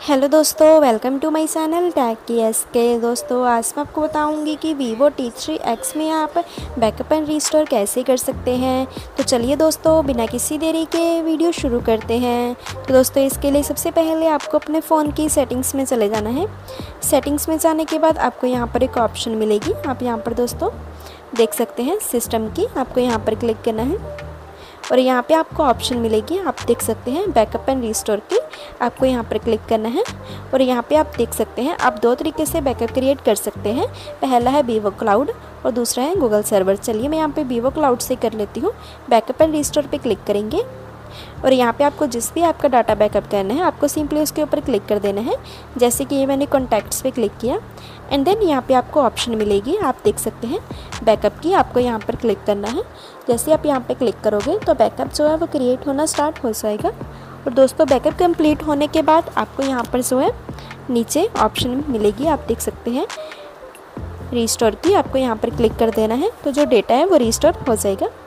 Hello दोस्तों, welcome to my channel tag की SK. दोस्तों आज मैं आपको बताऊंगी कि Vivo T3X में आप बैकअप एंड रिस्टोर कैसे कर सकते हैं। तो चलिए दोस्तों, बिना किसी देरी के वीडियो शुरू करते हैं। तो दोस्तों इसके लिए सबसे पहले आपको अपने फ़ोन की सेटिंग्स में चले जाना है। सेटिंग्स में जाने के बाद आपको यहाँ पर एक ऑप्शन मिलेगी। आप यहाँ पर दोस्तों देख सकते हैं सिस्टम की, आपको यहाँ पर क्लिक करना है और यहाँ पे आपको ऑप्शन मिलेगी, आप देख सकते हैं बैकअप एंड रिस्टोर की। आपको यहाँ पर क्लिक करना है और यहाँ पे आप देख सकते हैं आप दो तरीके से बैकअप क्रिएट कर सकते हैं। पहला है Vivo क्लाउड और दूसरा है गूगल सर्वर। चलिए मैं यहाँ पे Vivo क्लाउड से कर लेती हूँ। बैकअप एंड रिस्टोर पे क्लिक करेंगे और यहाँ पे आपको जिस भी आपका डाटा बैकअप करना है आपको सिंपली उसके ऊपर क्लिक कर देना है। जैसे कि ये मैंने कॉन्टैक्ट्स पे क्लिक किया एंड देन यहाँ पे आपको ऑप्शन मिलेगी, आप देख सकते हैं बैकअप की। आपको यहाँ पर क्लिक करना है। जैसे आप यहाँ पे क्लिक करोगे तो बैकअप जो है वो क्रिएट होना स्टार्ट हो जाएगा। और दोस्तों बैकअप कंप्लीट होने के बाद आपको यहाँ पर जो है नीचे ऑप्शन मिलेगी, आप देख सकते हैं रिस्टोर की। आपको यहाँ पर क्लिक कर देना है तो जो डेटा है वो रिस्टोर हो जाएगा।